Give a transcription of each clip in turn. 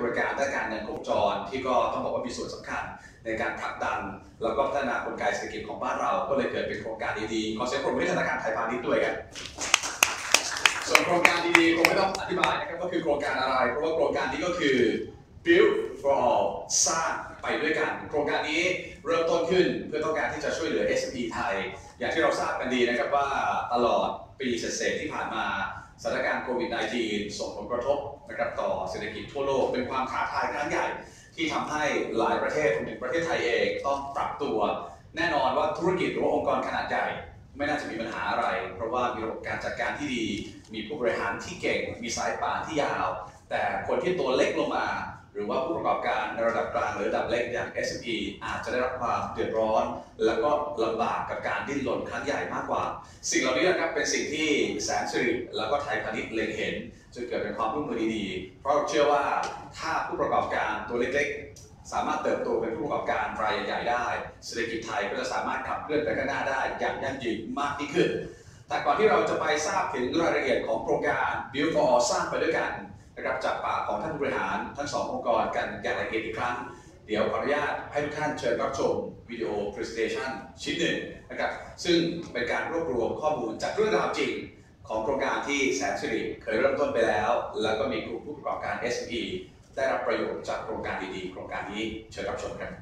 บริการด้านการเงินครบวงจรที่ก็ต้องบอกว่ามีส่วนสำคัญในการผลักดันแล้วก็พัฒนากลไกเศรษฐกิจของบ้านเราก็เลยเกิดเป็นโครงการดีๆขอเสียงปรบมือให้ธนาคารไทยพาณิชย์ด้วยกันส่วนโครงการดีๆคงไม่ต้องอธิบายนะครับว่าคือโครงการอะไรเพราะว่าโครงการนี้ก็คือ Build for All สร้างไปด้วยกันโครงการนี้เริ่มต้นขึ้นเพื่อต้องการที่จะช่วยเหลือ SME ไทยอย่างที่เราทราบกันดีนะครับว่าตลอดปีเศษที่ผ่านมาสถานการณ์โควิด -19 ส่งผลกระทบนะครับต่อเศรษฐกิจทั่วโลกเป็นความท้าทายครั้งใหญ่ที่ทำให้หลายประเทศรวมถึงประเทศไทยเองต้องปรับตัวแน่นอนว่าธุรกิจหรือว่าองค์กรขนาดใหญ่ไม่น่าจะมีปัญหาอะไรเพราะว่ามีระบบการจัดการที่ดีมีผู้บริหารที่เก่งมีสายป่านที่ยาวแต่คนที่ตัวเล็กลงมาหรือว่าผู้ประกอบการในระดับกลางหรือระดับเล็กอย่าง SME อาจจะได้รับความเดือดร้อนแล้วก็ลำบากกับการดิ้นรนครั้งใหญ่มากกว่าสิ่งเหล่านี้นะครับเป็นสิ่งที่แสนสิริแล้วก็ไทยพาณิชย์เล็งเห็นจนเกิดเป็นความร่วมมือดีๆเพราะเราเชื่อว่าถ้าผู้ประกอบการตัวเล็กๆสามารถเติบโตเป็นผู้ประกอบการรายใหญ่ๆได้เศรษฐกิจไทยก็จะสามารถขับเคลื่อนไปข้างหน้าได้อย่างยั่งยืนมากยิ่งขึ้นแต่ก่อนที่เราจะไปทราบถึงรายละเอียดของโครงการ Build for All สร้างไปด้วยกันนะครับจากปากของท่านผู้บริหารทั้งสององค์กรกันอย่างละเอียดอีกครั้งเดี๋ยวขออนุญาตให้ทุกท่านเชิญรับชมวิดีโอ presentation ชิ้นหนึ่งนะครับซึ่งเป็นการรวบรวมข้อมูลจากเรื่องราวจริงของโครงการที่แสนสิริเคยเริ่มต้นไปแล้วแล้วก็มีกลุ่มผู้ประกอบการ SME ได้รับประโยชน์จากโครงการดีๆโครงการนี้เชิญรับชมครับ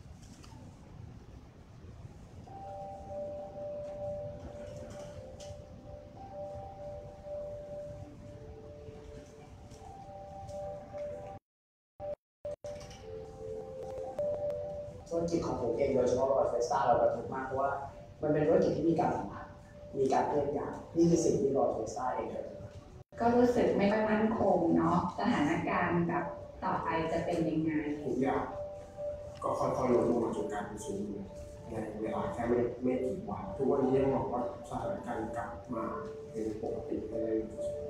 ธุรกิจของผมเองโดยเฉพาะรอยเฟสต้าเรากระทบมากเพราะว่ามันเป็นธุรกิจที่มีการสัมผัสมีการเคลื่อนย้ายนี่คือสิ่งที่รอยเฟสต้าเองก็รู้สึกไม่ค่อยมั่นคงเนาะสถานการณ์แบบต่อไปจะเป็นยังไงทุกอย่างก็ค่อยๆลดลงมาจนกลายเป็นศูนย์ในเวลาแค่ไม่กี่วันทุกวันนี้ยังบอกว่าสถานการณ์กลับมาเป็นปกติไปได้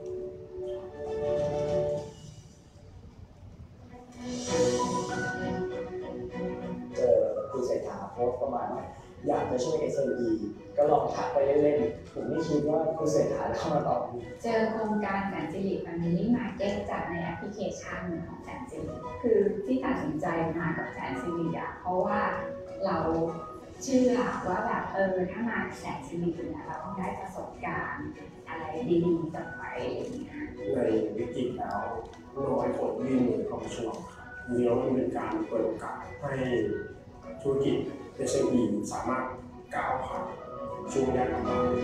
คุณเศรษฐาโพสต์ประมาณว่าอยากจะช่วย SME ก็ลองทักไปเล่นๆผมไม่คิดว่าคุณเศรษฐาจะเข้ามาตอบเจอโครงการแสนสิริมันมีมาร์เก็ตจากในแอปพลิเคชันของแสนสิริคือที่ตัดสินใจมากับแสนสิริเพราะว่าเราเชื่อว่าแบบถ้ามาแสนสิริเนี่ยเราต้องได้ประสบการณ์อะไรดีๆกลับไปในวิกฤตแล้วน้อยคนยื่นมือเข้ามาช่วยมีแล้วมันเป็นการเปิดโอกาสให้ธุรกิจ SME สามารถก้าวผ่านช่วงยากลำบากได้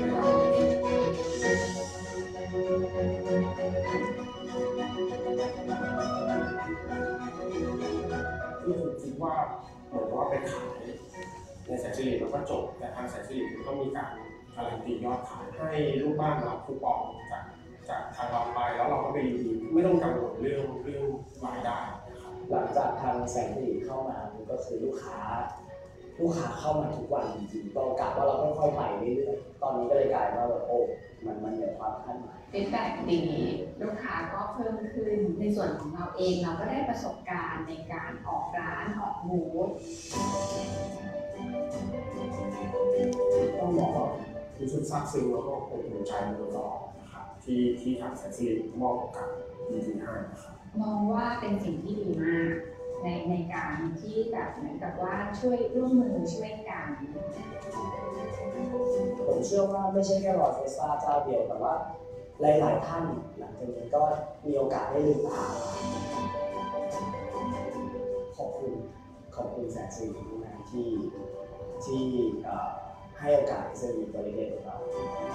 ที่ผมคิดว่าเหมือนว่าไปขายในแสนสิริแล้วก็จบแต่ทางแสนสิริก็มีการการันตียอดขายให้ลูกบ้านรับคูปองจากทางเราไปแล้วเราก็ไปรีวิวไม่ต้องกังวลเรื่องรายได้หลังจากทางแสนสิริเข้ามาก็คือลูกค้าเข้ามาทุกวันจริงๆเรากะว่าเราค่อยๆไปเรื่อยๆตอนนี้ก็เลยกลายว่าแบบโอ้มันเหนือความคาดหมายฟีดแบ็กดีลูกค้าก็เพิ่มขึ้นในส่วนของเราเองเราก็ได้ประสบการณ์ในการออกร้านออกบูธต้องบอกว่ารู้สึกซาบซึ้งแล้วก็เป็นหัวใจมาโดยตลอดนะครับที่ทางแสนสิริมอบโอกาสดีๆให้นะครับมองว่าเป็นสิ่งที่ดีมากในการที่แบบเหมือนกับว่าช่วยร่วมมือช่วยกันผมเชื่อว่าไม่ใช่แค่รอยเฟสต้าเจ้าเดียวแต่ว่าหลายๆท่านหลังจากนี้ก็มีโอกาสได้ลืมตาขอบคุณแสนสิรินะที่ให้โอกาสเซอร์วิสตัวเล็กๆของเรา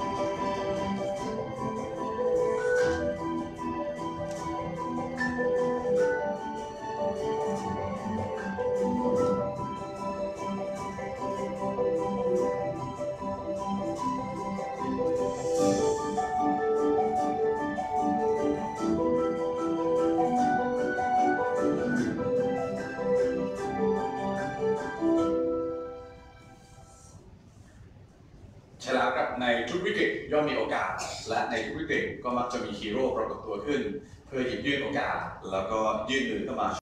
ใช่แล้วครับในทุกวิกฤตย่อมมีโอกาสและในทุกวิกฤตก็มักจะมีฮีโร่ปรากฏตัวขึ้นเพื่อหยิบยื่นโอกาสแล้วก็ยื่นมือเข้ามา